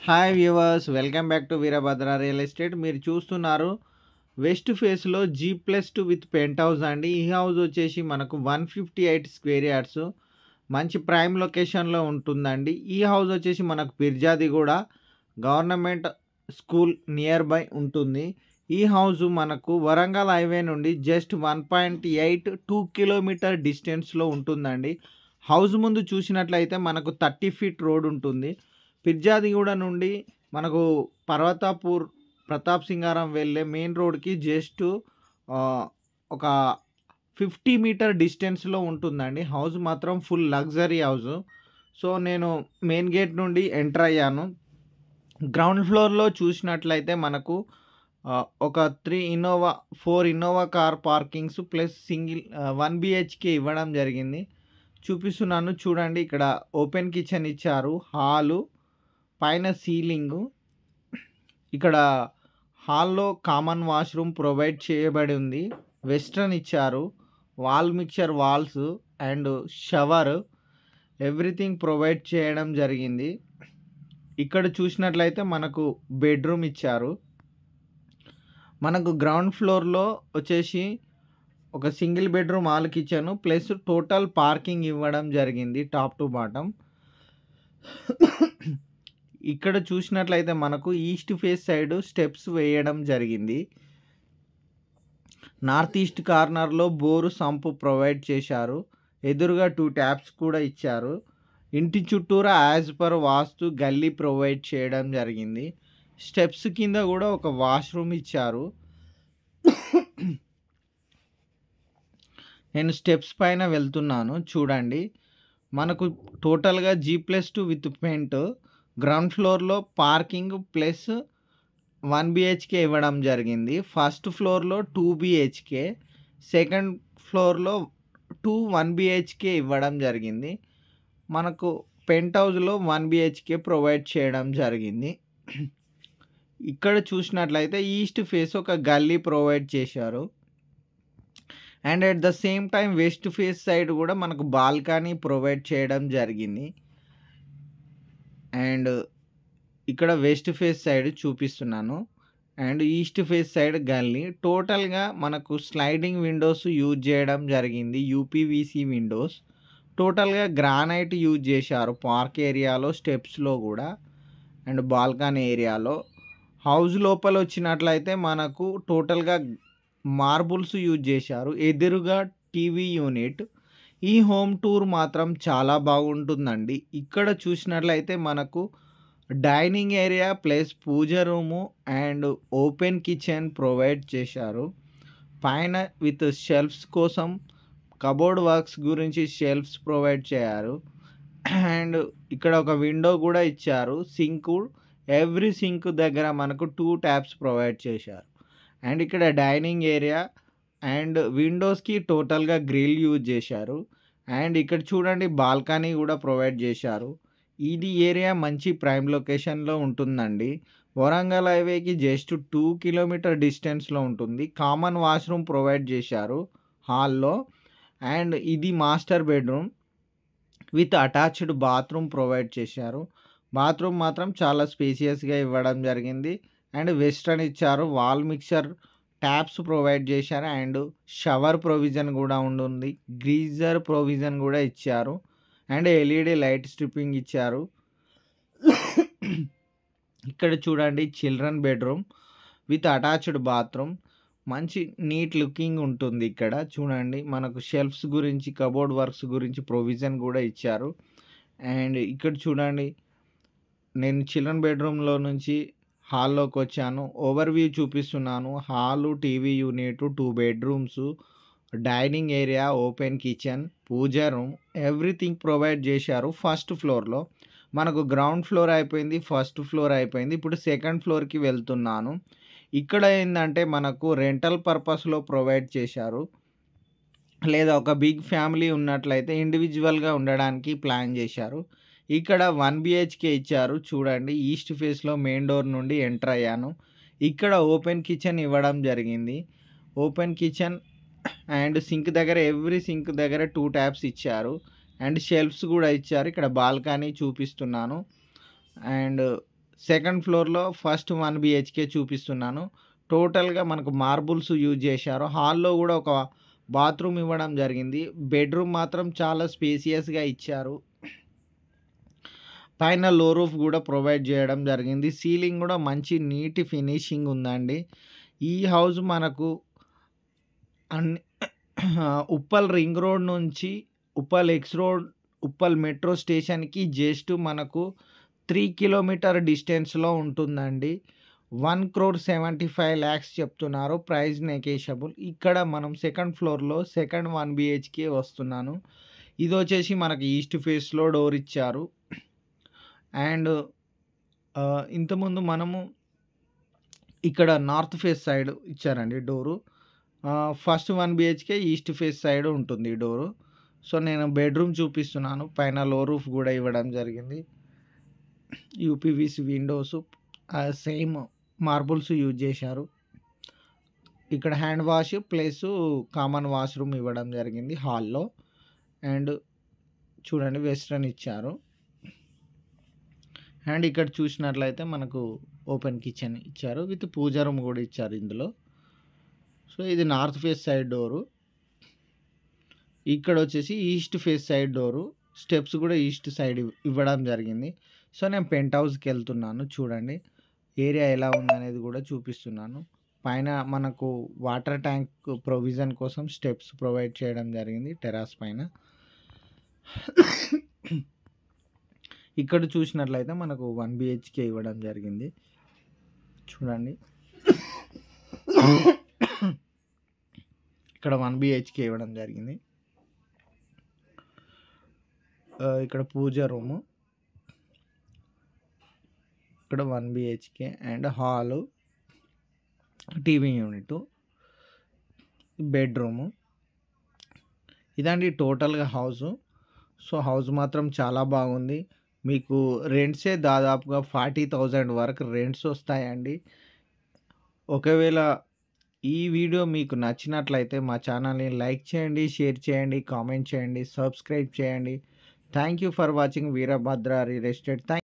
Hi viewers, welcome back to Veerabhadra real estate. మీరు చూస్తున్నారు west ఫేస్లో G+2 విత్ పెంట్ హౌస్ అండి. ఈ హౌస్ వచ్చేసి మనకు 158 స్క్వేర్ యార్డ్స్ మంచి ప్రైమ్ లొకేషన్లో ఉంటుందండి. ఈ హౌస్ వచ్చేసి మనకు Peerzadiguda government school near by ఉంటుంది. ఈ హౌస్ మనకు వరంగల్ హైవే నుండి జస్ట్ 1.82 కిలోమీటర్ డిస్టెన్స్లో ఉంటుందండి. హౌస్ ముందు చూసినట్లయితే మనకు 30 ఫీట్ రోడ్ ఉంటుంది. పిర్జాదిగూడ నుండి మనకు పర్వతాపూర్ ప్రతాప్ సింగారం వెళ్ళే మెయిన్ రోడ్కి జస్ట్ ఒక 50 మీటర్ డిస్టెన్స్లో ఉంటుందండి. హౌస్ మాత్రం ఫుల్ లగ్జరీ హౌస్. సో నేను మెయిన్ గేట్ నుండి ఎంటర్ అయ్యాను. గ్రౌండ్ ఫ్లోర్లో చూసినట్లయితే మనకు ఒక 4 Innova car parkings plus single 1 BHK ఇవ్వడం జరిగింది. చూపిస్తున్నాను చూడండి. ఇక్కడ ఓపెన్ కిచెన్ ఇచ్చారు, హాలు, పైన సీలింగు. ఇక్కడ హాల్లో కామన్ వాష్రూమ్ ప్రొవైడ్ చేయబడి ఉంది. వెస్ట్రన్ ఇచ్చారు, wall mixture walls and shower everything provide చేయడం జరిగింది. ఇక్కడ చూసినట్లయితే మనకు బెడ్రూమ్ ఇచ్చారు. మనకు గ్రౌండ్ ఫ్లోర్లో వచ్చేసి ఒక single bedroom hall kitchen plus total parking ఇవ్వడం జరిగింది టాప్ టు బాటమ్. ఇక్కడ చూసినట్లయితే మనకు ఈస్ట్ ఫేస్ సైడ్ స్టెప్స్ వేయడం జరిగింది. నార్త్ ఈస్ట్ కార్నర్లో బోరు సంపు ప్రొవైడ్ చేశారు. ఎదురుగా 2 ట్యాప్స్ కూడా ఇచ్చారు. ఇంటి చుట్టూరా యాజ్ పర్ వాస్తు గల్లీ ప్రొవైడ్ చేయడం జరిగింది. స్టెప్స్ కింద కూడా ఒక వాష్రూమ్ ఇచ్చారు. నేను స్టెప్స్ పైన వెళ్తున్నాను చూడండి. మనకు టోటల్గా G+2 విత్ పెంట్. గ్రౌండ్ ఫ్లోర్లో పార్కింగ్ ప్లస్ 1 BHK ఇవ్వడం జరిగింది. ఫస్ట్ ఫ్లోర్లో 2 BHK, సెకండ్ ఫ్లోర్లో 1 BHK ఇవ్వడం జరిగింది. మనకు పెంట్ హౌస్లో 1 BHK ప్రొవైడ్ చేయడం జరిగింది. ఇక్కడ చూసినట్లయితే ఈస్ట్ ఫేస్ ఒక గల్లీ ప్రొవైడ్ చేశారు. And at the same time west face side కూడా మనకు బాల్కనీ ప్రొవైడ్ చేయడం జరిగింది. అండ్ ఇక్కడ వెస్ట్ ఫేస్ సైడ్ చూపిస్తున్నాను అండ్ ఈస్ట్ ఫేస్ సైడ్ గల్లీ. టోటల్గా మనకు స్లైడింగ్ విండోస్ యూజ్ చేయడం జరిగింది, UPVC విండోస్. టోటల్గా గ్రానైట్ యూజ్ చేశారు పార్క్ ఏరియాలో, స్టెప్స్లో కూడా అండ్ బాల్కనీ ఏరియాలో. హౌస్ లోపల వచ్చినట్లయితే మనకు టోటల్గా మార్బుల్స్ యూజ్ చేశారు. ఎదురుగా టీవీ యూనిట్. ఈ హోమ్ టూర్ మాత్రం చాలా బాగుంటుందండి. ఇక్కడ చూసినట్లయితే మనకు డైనింగ్ ఏరియా ప్లస్ పూజ room and open kitchen provide చేశారు. పైన విత్ షెల్ఫ్స్ కోసం కబోర్డ్ వర్క్స్ గురించి షెల్ఫ్స్ ప్రొవైడ్ చేశారు. అండ్ ఇక్కడ ఒక విండో కూడా ఇచ్చారు. సింకు, ఎవ్రీ సింక్ దగ్గర మనకు 2 ట్యాప్స్ ప్రొవైడ్ చేశారు. అండ్ ఇక్కడ డైనింగ్ ఏరియా అండ్ విండోస్కి టోటల్గా గ్రిల్ యూజ్ చేశారు. అండ్ ఇక్కడ చూడండి బాల్కనీ కూడా ప్రొవైడ్ చేశారు. ఇది ఏరియా మంచి ప్రైమ్ లొకేషన్లో ఉంటుందండి. వరంగల్ హైవేకి జస్ట్ 2 కిలోమీటర్ డిస్టెన్స్లో ఉంటుంది. కామన్ వాష్రూమ్ ప్రొవైడ్ చేశారు హాల్లో. అండ్ ఇది master bedroom with attached bathroom provide చేశారు. బాత్రూమ్ మాత్రం చాలా స్పేసియస్గా ఇవ్వడం జరిగింది. అండ్ వెస్ట్రన్ ఇచ్చారు, వాల్ మిక్చర్ ట్యాప్స్ ప్రొవైడ్ చేశారు అండ్ షవర్ ప్రొవిజన్ కూడా ఉంటుంది. గ్రీజర్ ప్రొవిజన్ కూడా ఇచ్చారు అండ్ LED లైట్ స్ట్రిప్పింగ్ ఇచ్చారు. ఇక్కడ చూడండి children bedroom with attached bathroom. మంచి నీట్ లుకింగ్ ఉంటుంది. ఇక్కడ చూడండి మనకు షెల్ఫ్స్ గురించి, కబోర్డ్ వర్క్స్ గురించి ప్రొవిజన్ కూడా ఇచ్చారు. అండ్ ఇక్కడ చూడండి నేను చిల్డ్రన్ బెడ్రూమ్లో నుంచి హాల్లోకి వచ్చాను. ఓవర్వ్యూ చూపిస్తున్నాను. Hall, TV unit, 2 bedrooms, dining area, open kitchen, పూజ రూమ్ ఎవ్రీథింగ్ ప్రొవైడ్ చేశారు. ఫస్ట్ ఫ్లోర్లో మనకు గ్రౌండ్ ఫ్లోర్ అయిపోయింది, ఫస్ట్ ఫ్లోర్ అయిపోయింది. ఇప్పుడు సెకండ్ ఫ్లోర్కి వెళ్తున్నాను. ఇక్కడ ఏంటంటే మనకు రెంటల్ పర్పస్లో ప్రొవైడ్ చేశారు. లేదా ఒక బిగ్ ఫ్యామిలీ ఉన్నట్లయితే ఇండివిజువల్గా ఉండడానికి ప్లాన్ చేశారు. ఇక్కడ 1 BHK ఇచ్చారు. చూడండి ఈస్ట్ ఫేస్లో మెయిన్ డోర్ నుండి ఎంటర్ అయ్యాను. ఇక్కడ ఓపెన్ కిచెన్ ఇవ్వడం జరిగింది. ఓపెన్ కిచెన్ అండ్ సింక్ దగ్గర ఎవ్రీ సింక్ దగ్గర 2 ట్యాప్స్ ఇచ్చారు అండ్ షెల్ఫ్స్ కూడా ఇచ్చారు. ఇక్కడ బాల్కనీ చూపిస్తున్నాను. అండ్ సెకండ్ ఫ్లోర్‌లో ఫస్ట్ 1 బీహెచ్‌కే చూపిస్తున్నాను. టోటల్‌గా మనకు మార్బుల్స్ యూజ్ చేశారు. హాల్‌లో కూడా ఒక బాత్రూమ్ ఇవ్వడం జరిగింది. బెడ్‌రూమ్ మాత్రం చాలా స్పేసియస్‌గా ఇచ్చారు. పైన లో రూఫ్ కూడా ప్రొవైడ్ చేయడం జరిగింది. సీలింగ్ కూడా మంచి నీట్ ఫినిషింగ్ ఉందండి. ఈ హౌస్ మనకు అన్ని ఉప్పల్ రింగ్ రోడ్ నుంచి Uppal X road, Uppal metro స్టేషన్‌కి జస్ట్ మనకు 3 కిలోమీటర్ డిస్టెన్స్‌లో ఉంటుందండి. 1,75,00,000 చెప్తున్నారు. Price negotiable. ఇక్కడ మనం సెకండ్ ఫ్లోర్‌లో సెకండ్ 1 బీహెచ్‌కే వస్తున్నాను. ఇదొచ్చేసి మనకి ఈస్ట్ ఫేస్‌లో డోర్ ఇచ్చారు. అండ్ ఇంతకుముందు మనము ఇక్కడ నార్త్ ఫేస్ సైడ్ ఇచ్చారండి door. First 1 BHK east face side ఉంటుంది ఈ డోరు. సో, నేను బెడ్‌రూమ్ చూపిస్తున్నాను. పైన లో రూఫ్ కూడా ఇవ్వడం జరిగింది. UPVC windows same marbles use చేశారు. ఇక్కడ hand wash plus common washroom ఇవ్వడం జరిగింది హాల్‌లో. అండ్ చూడండి వెస్టర్న్ ఇచ్చారు. అండ్ ఇక్కడ చూసినట్లయితే మనకు ఓపెన్ కిచెన్ ఇచ్చారు. విత్ పూజా రూమ్ కూడా ఇచ్చారు ఇందులో. సో, ఇది నార్త్ ఫేస్ సైడ్ డోరు. ఇక్కడ వచ్చేసి east face side door. Steps కూడా ఈస్ట్ సైడ్ ఇవ్వడం జరిగింది. సో, నేను పెంట్ హౌస్‌కి వెళ్తున్నాను. చూడండి ఏరియా ఎలా ఉందనేది కూడా చూపిస్తున్నాను. పైన మనకు వాటర్ ట్యాంక్ ప్రొవిజన్ కోసం స్టెప్స్ ప్రొవైడ్ చేయడం జరిగింది టెర్రస్ పైన. ఇక్కడ చూసినట్లయితే మనకు 1 బీహెచ్‌కే ఇవ్వడం జరిగింది. చూడండి. ఇక్కడ 1 బీహెచ్‌కే ఇవ్వడం జరిగింది. ఇక్కడ పూజ రూము. ఇక్కడ 1 BHK and hall, TV unit, bedroom. ఇదండి టోటల్‌గా హౌసు. సో, హౌస్ మాత్రం చాలా బాగుంది. మీకు రెంట్సే దాదాపుగా 40,000 వరకు రెంట్స్ వస్తాయండి. ఒకవేళ ఈ వీడియో మీకు నచ్చినట్లయితే మా ఛానల్‌ని లైక్ చేయండి, షేర్ చేయండి, కామెంట్ చేయండి, సబ్స్క్రైబ్ చేయండి. Thank you for watching Veerabhadra real estate.